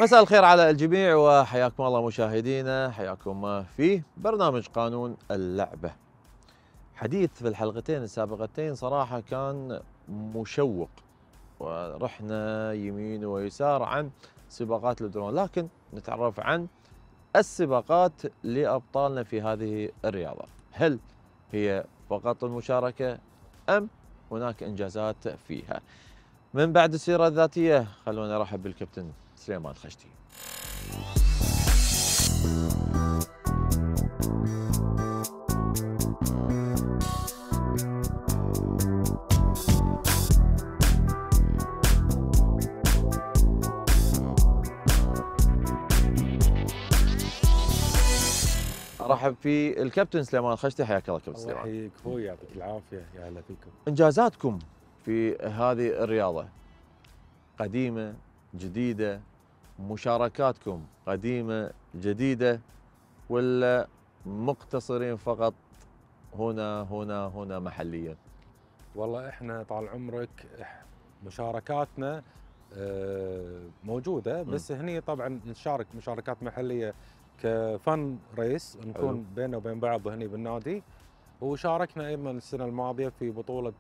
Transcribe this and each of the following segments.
مساء الخير على الجميع وحياكم الله مشاهدينا، حياكم في برنامج قانون اللعبة. حديث في الحلقتين السابقتين صراحة كان مشوق، ورحنا يمين ويسار عن سباقات الدرون، لكن نتعرف عن السباقات لأبطالنا في هذه الرياضة. هل هي فقط المشاركة أم هناك إنجازات فيها؟ من بعد السيرة الذاتية خلونا نرحب بالكابتن سليمان خشتي. ارحب في الكابتن سليمان خشتي، حياك الله كابتن سليمان. الله يحييك اخوي، يعطيك العافيه، يا هلا فيكم. انجازاتكم في هذه الرياضه قديمه جديده، مشاركاتكم قديمه جديده، ولا مقتصرين فقط هنا محليا؟ والله احنا طال عمرك مشاركاتنا موجوده، بس هني طبعا نشارك مشاركات محليه كفن ريس، نكون بيننا وبين بعض هني بالنادي. وشاركنا ايضا السنه الماضيه في بطوله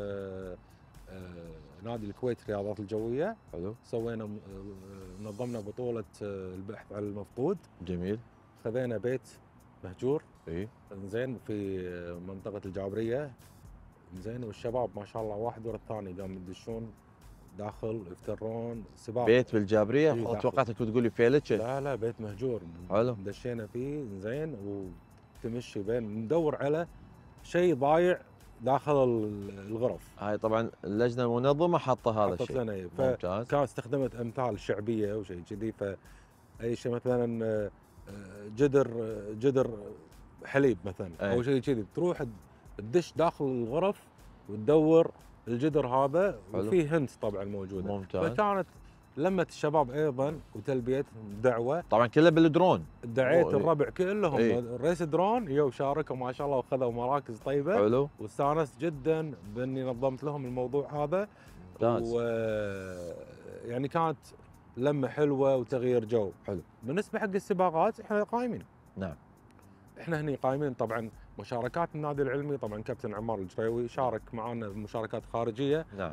نادي الكويت رياضات الجويه. حلو. سوينا نظمنا بطوله البحث عن المفقود. جميل. خذينا بيت مهجور. اي. زين في منطقه الجابريه. زين والشباب ما شاء الله واحد ورا الثاني قاموا يدشون داخل يفترون سباق. بيت بالجابريه؟ توقعتك بتقول لي فيلتش. لا بيت مهجور. حلو. دشينا فيه زين، وتمشي بين ندور على شيء ضايع داخل الغرف. هاي طبعا اللجنه المنظمه حاطه هذا الشيء. ممتاز. كان استخدمت امثال شعبيه وشيء كذي، فاي شيء مثلا جدر حليب مثلا او شيء كذي، تروح تدش داخل الغرف وتدور الجدر هذا. حلو. وفي هنت طبعا موجوده. ممتاز. فكانت لمت الشباب ايضا وتلبيه دعوه. طبعا كله بالدرون. دعيت الربع كلهم ريس درون، يو شاركوا ما شاء الله وخذوا مراكز طيبه. حلو. واستانست جدا باني نظمت لهم الموضوع هذا. ممتاز. يعني كانت لمه حلوه وتغيير جو. حلو. بالنسبه حق السباقات احنا قايمين. نعم. احنا هني قايمين طبعا. مشاركات النادي العلمي طبعا كابتن عمار الجريوي شارك معنا بمشاركات خارجيه. نعم.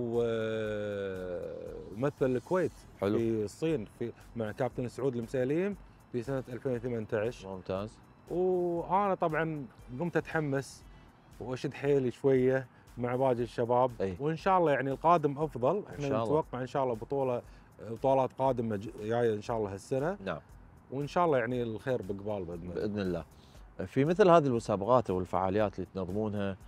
ومثل الكويت. حلو. في الصين مع كابتن سعود المسيليم في سنه 2018. ممتاز. وانا طبعا قمت اتحمس واشد حيلي شويه مع باقي الشباب. أي. وان شاء الله يعني القادم افضل. احنا نتوقع ان شاء الله بطولات قادمه جايه ان شاء الله هالسنه. نعم. وان شاء الله يعني الخير بقبال باذن الله. في مثل هذه المسابقات او الفعاليات اللي تنظمونها،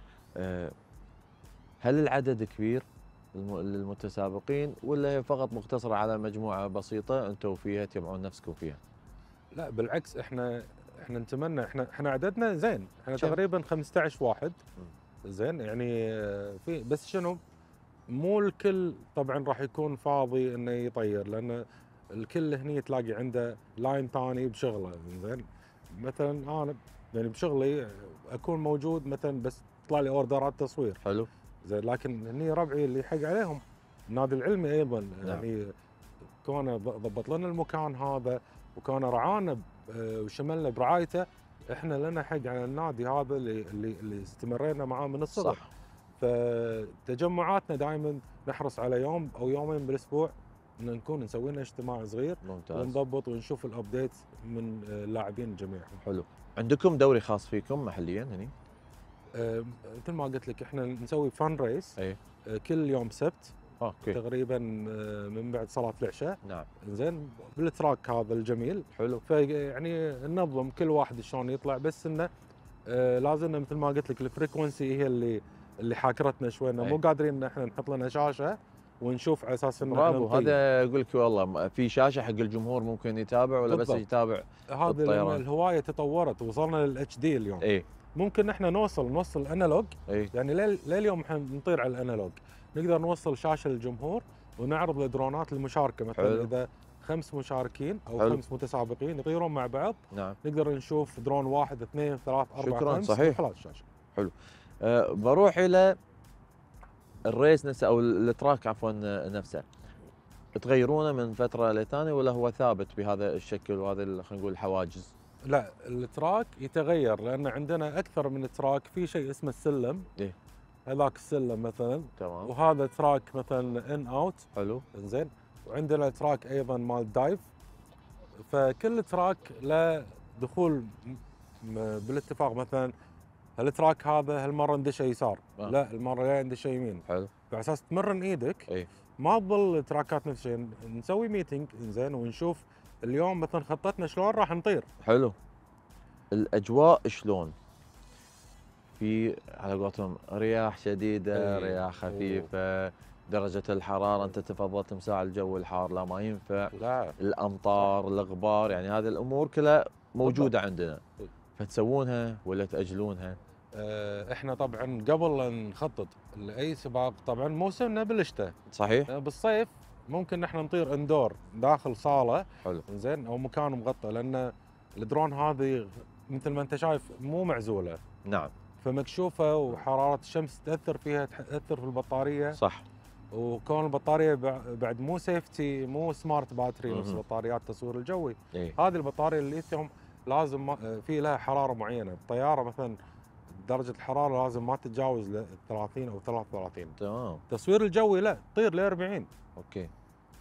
هل العدد كبير للمتسابقين ولا هي فقط مقتصره على مجموعه بسيطه انتم فيها تجمعون نفسكم فيها؟ لا بالعكس، احنا نتمنى، احنا عددنا زين، احنا تقريبا 15 واحد. زين يعني في بس شنو، مو الكل طبعا راح يكون فاضي انه يطير، لان الكل هني تلاقي عنده لاين ثاني بشغله. زين مثلا انا يعني بشغلي اكون موجود مثلا، بس تطلع لي اوردرات تصوير. حلو. زين لكن هني ربعي اللي يحق عليهم النادي العلمي ايضا. نعم. يعني كونه ضبط لنا المكان هذا، وكونه رعانا وشملنا برعايته. احنا لنا حق على النادي هذا اللي استمرينا معاه من الصغر. صح. فتجمعاتنا دائما نحرص على يوم او يومين بالاسبوع ان نكون نسوي لنا اجتماع صغير. ممتاز. ونضبط ونشوف الابديت من اللاعبين جميعهم. حلو. عندكم دوري خاص فيكم محليا هني؟ مثل ما قلت لك احنا نسوي فان ريس. اي. كل يوم سبت. اوكي. تقريبا من بعد صلاه العشاء. نعم. زين بالتراك هذا الجميل. حلو. فيعني ننظم كل واحد شلون يطلع، بس انه لازم مثل ما قلت لك الفريكونسي هي اللي حاكرتنا شوي، انه مو قادرين ان احنا نحط لنا شاشه ونشوف على اساس انه برافو. هذا اقول لك والله في شاشه حق الجمهور ممكن يتابع ولا بالضبط. بس يتابع هذا الهوايه تطورت، وصلنا للاتش دي اليوم. اي. ممكن احنا نوصل انالوج. يعني لليوم احنا نطير على الانالوج، نقدر نوصل شاشه للجمهور ونعرض الدرونات المشاركه. مثلا حلو. اذا 5 مشاركين او حلو. 5 متسابقين يطيرون مع بعض. نعم. نقدر نشوف درون 1 2 3 4 شكرا. 5 صحيح. خلاص الشاشه. حلو. بروح الى الريس نفسه او التراك عفوا نفسه. تغيرونه من فتره لثانيه ولا هو ثابت بهذا الشكل وهذا خلينا نقول الحواجز؟ لا، التراك يتغير لان عندنا اكثر من تراك. في شيء اسمه السلم، ايه هذاك السلم مثلا، تمام. وهذا تراك مثلا ان اوت. حلو. زين. وعندنا تراك ايضا مال دايف. فكل تراك له دخول بالاتفاق. مثلا التراك هذا هالمره ندشه يسار، لا المره الجايه ندشه يمين. حلو. فعلى اساس تمرن ايدك. اي ما تظل تراكات نفس الشيء. نسوي ميتنج زين ونشوف اليوم مثلا خطتنا شلون راح نطير. حلو. الاجواء شلون؟ في على قولتهم رياح شديده، أي. رياح خفيفه، درجه الحراره انت تفضلت مساع الجو الحار لا ما ينفع، لا الامطار، الغبار، يعني هذه الامور كلها موجوده عندنا. فتسوونها ولا تاجلونها؟ احنا طبعا قبل لا نخطط لاي سباق طبعا موسمنا بالشتاء. صحيح. بالصيف ممكن احنا نطير اندور داخل صاله. حلو. زين، او مكان مغطى، لان الدرون هذه مثل ما انت شايف مو معزوله. نعم. فمكشوفه، وحراره الشمس تاثر فيها، تاثر في البطاريه. صح. وكون البطاريه بعد مو سيفتي، مو سمارت باتري نفس بطاريات التصوير الجوي. إيه؟ هذه البطاريه الليثيوم لازم في لها حراره معينه. الطياره مثلا درجه الحراره لازم ما تتجاوز 30 او 33. تمام. التصوير الجوي لا، تطير ل 40. اوكي.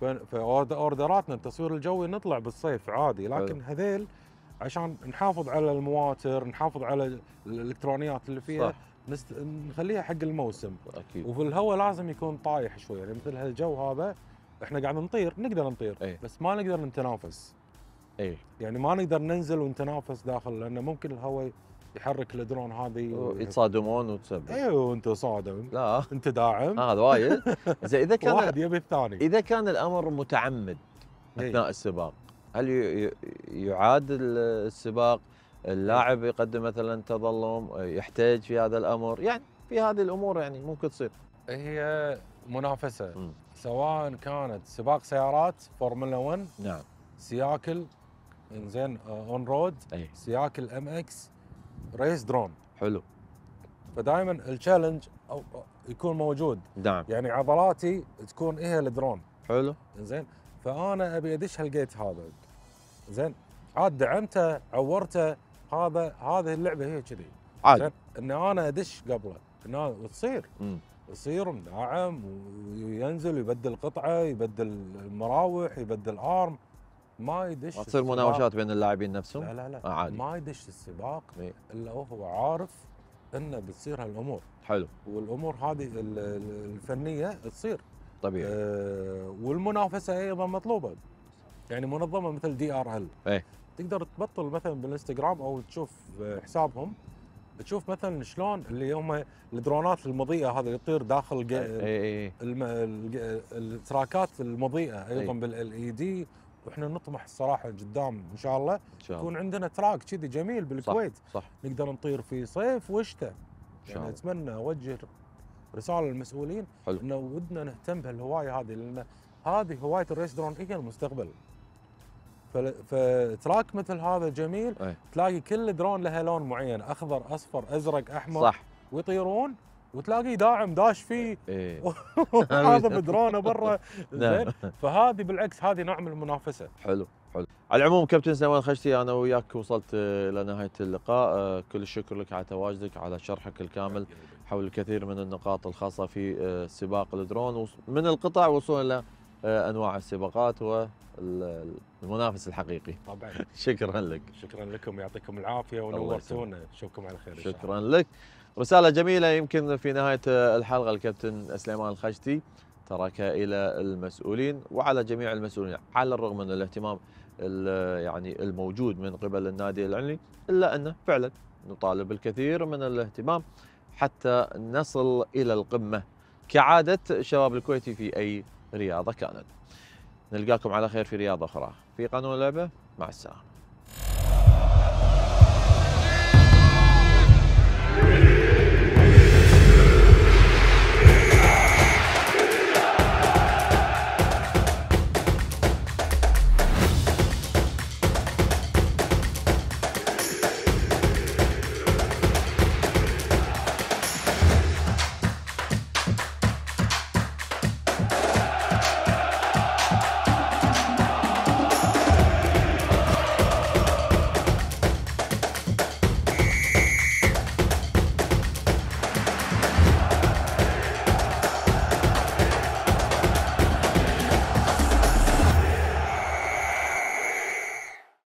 فاوردراتنا التصوير الجوي نطلع بالصيف عادي، لكن هذيل عشان نحافظ على المواتر، نحافظ على الالكترونيات اللي فيها. صح. نخليها حق الموسم. اكيد. وفي الهواء لازم يكون طايح شوي، يعني مثل هالجو هذا احنا قاعد نطير، نقدر نطير. أي. بس ما نقدر نتنافس. اي يعني ما نقدر ننزل ونتنافس داخل، لانه ممكن الهواء يحرك الدرون هذه يتصادمون وتسبب. ايوه، وانت صادم، لا انت داعم. هذا وايد. زين اذا كان واحد يبي الثاني. اذا كان الامر متعمد اثناء السباق، هل يعاد السباق؟ اللاعب يقدم مثلا تظلم، يحتاج في هذا الامر، يعني في هذه الامور يعني ممكن تصير. هي منافسه. سواء كانت سباق سيارات فورمولا 1، نعم، سياكل، انزين، اون رود، اي سياكل ام اكس، ريس درون. حلو. فدائما التشالنج يكون موجود. نعم. يعني عضلاتي تكون هي الدرون. حلو. زين. فانا ابي ادش هالجيت هذا. زين. عاد دعمته، عورته، هذه اللعبه هي كذي. عادي ان انا ادش قبله، وتصير يصير مدعم وينزل ويبدل قطعه، يبدل المراوح، يبدل ارم. ما يدش تصير مناوشات بين اللاعبين نفسهم. لا عادي. ما يدش السباق الا وهو عارف انه بتصير هالامور. حلو. والامور هذه الفنيه تصير طبيعي. والمنافسه ايضا مطلوبه. يعني منظمه مثل DRL تقدر تبطل مثلا بالانستغرام او تشوف حسابهم، تشوف مثلا شلون اللي هم الدرونات المضيئه هذه اللي تطير داخل التراكات المضيئه ايضا بالLED. واحنا نطمح الصراحه قدام ان شاء الله يكون عندنا تراك كذي جميل بالكويت. صح. نقدر نطير في صيف وشتاء. يعني اتمنى اوجه رساله للمسؤولين انه ودنا نهتم بهالهوايه هذه، لان هذه هوايه الريس درون هي المستقبل. فتراك مثل هذا جميل. تلاقي كل درون لها لون معين، اخضر، اصفر، ازرق، احمر. صح. ويطيرون وتلاقي داعم داش فيه. هذا بدرونه برا. زين. فهذه بالعكس هذه نوع من المنافسه. حلو. على العموم كابتن سليمان الخشتي، انا وياك وصلت الى نهايه اللقاء. كل الشكر لك على تواجدك، على شرحك الكامل حول الكثير من النقاط الخاصه في سباق الدرون، من القطع وصولا الى انواع السباقات والمنافس الحقيقي. طبعا. شكرا لك. شكرا لكم، يعطيكم العافيه ونورتونا. اشوفكم على خير. شكرا لك. رساله جميله يمكن في نهايه الحلقه الكابتن سليمان الخشتي تركها الى المسؤولين وعلى جميع المسؤولين، على الرغم من الاهتمام يعني الموجود من قبل النادي العلني، الا انه فعلا نطالب بالكثير من الاهتمام حتى نصل الى القمه كعاده الشباب الكويتي في اي رياضه كانت. نلقاكم على خير في رياضه اخرى في قانون اللعبه. مع السلامه.